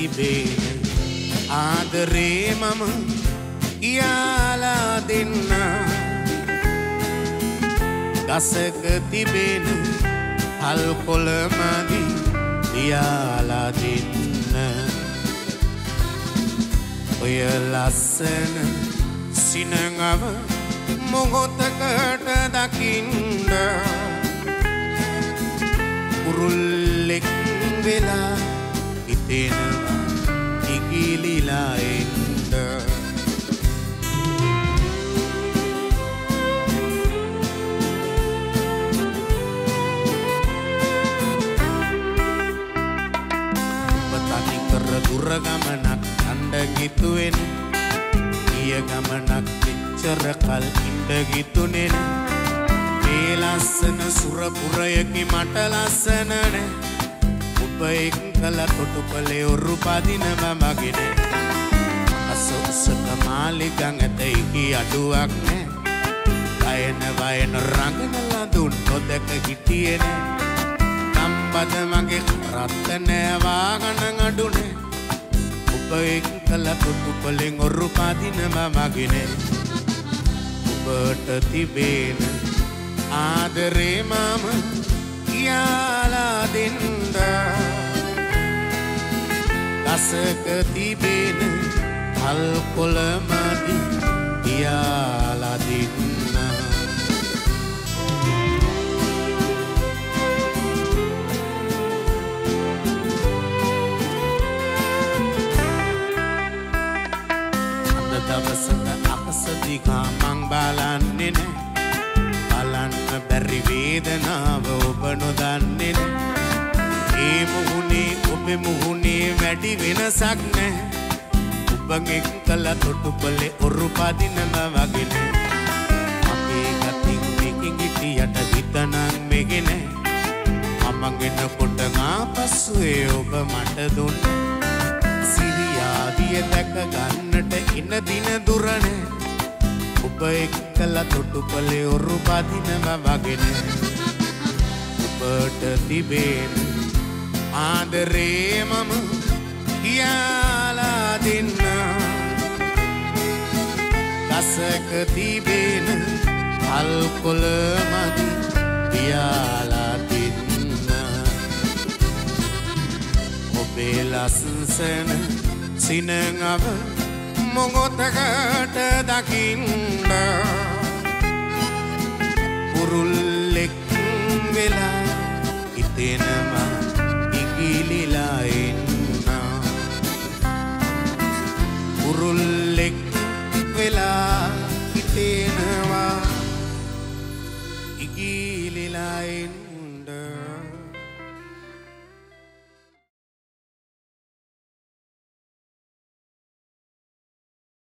තිබේන ආදරේ මම කියාලා දෙන්න ගසක තිබෙන හල් කොළ මදි ලියාලා දෙන්න ඔය ලස්සන සිනඟව මොහොතකට දකින්න කුරුල්ලෙක් වෙලා හිතෙනවා ඉකිලිලා එන්න තනිකර දුර ගමනක් යන්න ගිතුවෙන ගිය ගමනක් එච්චර කල් ඉඳ ගිතුනේ මේ ලස්සන සුරපුරයකි මට ලස්සන නෑ ඔබ එක්කල කොටුපලේ ඔරු පදිනවා මගෙන අසොස්සක මාලිගන් ඇතයි අඩුවක් නෑ වයන වයන රඟනලා දුන් නොදක හිටියේ නෑ නම්බද මගේ රත්ත නෑ වාගණ අඩුනේ ඔබ එක්කල කොටුපලෙන් ඔරු පදිනවා මගෙන ඔබට තිබෙන ආදරේ මම කියාලා දෙන්න ගසක තිබෙන හල් කොළ මදි කියාලා දෙන්න අද දවසක අකස දිහා මං බලන්නේ නෑ බලන්න බැරි වේදනාව ඔබ නොදන්නේ නෑ ඒ මුහුණේ ඔබේ මුහුණේ වැඩි වෙනසක් නෑ ඔබ එක්කලා තොටුපලේ ඔරු පදිනවා වගේ නෑ අපේ ගතින් මේකින් හිටියට හිතනන් මෙගේ නෑ මමගෙන කොට ආපස්සුවේ ඔබ මට දුන්න සිරියාදිය දැක ගන්නට ඉන දින දුර නෑ ඔබ එක්කලා තොටුපලේ ඔරු පදිනවා වගේ නෑ ඔබට තිබෙන ආදරේ මම කියාලා දෙන්න ගසක තිබෙන හල් කොළ මදි කියාලා දෙන්න ඔබේ ලස්සන සිනඟව මොහොතකට දකින්න කුරුල්ලෙක් වෙලා හිතෙනවා